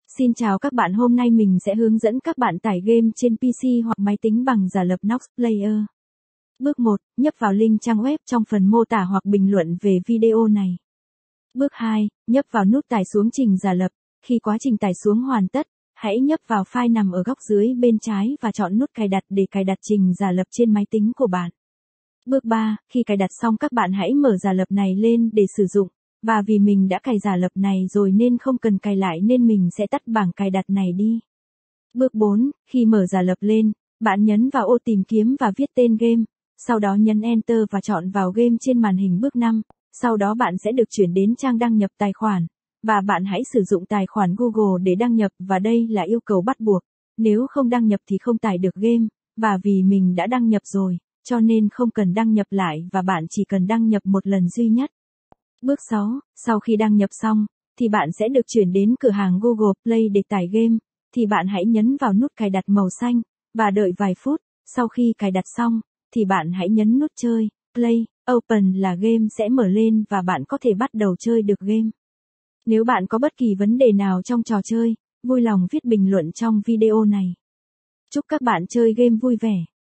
Xin chào các bạn, hôm nay mình sẽ hướng dẫn các bạn tải game trên PC hoặc máy tính bằng giả lập Nox Player. Bước 1. Nhấp vào link trang web trong phần mô tả hoặc bình luận về video này. Bước 2. Nhấp vào nút tải xuống trình giả lập. Khi quá trình tải xuống hoàn tất, hãy nhấp vào file nằm ở góc dưới bên trái và chọn nút cài đặt để cài đặt trình giả lập trên máy tính của bạn. Bước 3. Khi cài đặt xong các bạn hãy mở giả lập này lên để sử dụng. Và vì mình đã cài giả lập này rồi nên không cần cài lại nên mình sẽ tắt bảng cài đặt này đi. Bước 4. Khi mở giả lập lên, bạn nhấn vào ô tìm kiếm và viết tên game, sau đó nhấn Enter và chọn vào game trên màn hình. Bước 5. Sau đó bạn sẽ được chuyển đến trang đăng nhập tài khoản, và bạn hãy sử dụng tài khoản Google để đăng nhập và đây là yêu cầu bắt buộc. Nếu không đăng nhập thì không tải được game, và vì mình đã đăng nhập rồi, cho nên không cần đăng nhập lại và bạn chỉ cần đăng nhập một lần duy nhất. Bước 6. Sau khi đăng nhập xong, thì bạn sẽ được chuyển đến cửa hàng Google Play để tải game, thì bạn hãy nhấn vào nút cài đặt màu xanh, và đợi vài phút. Sau khi cài đặt xong, thì bạn hãy nhấn nút chơi, Play, Open là game sẽ mở lên và bạn có thể bắt đầu chơi được game. Nếu bạn có bất kỳ vấn đề nào trong trò chơi, vui lòng viết bình luận trong video này. Chúc các bạn chơi game vui vẻ.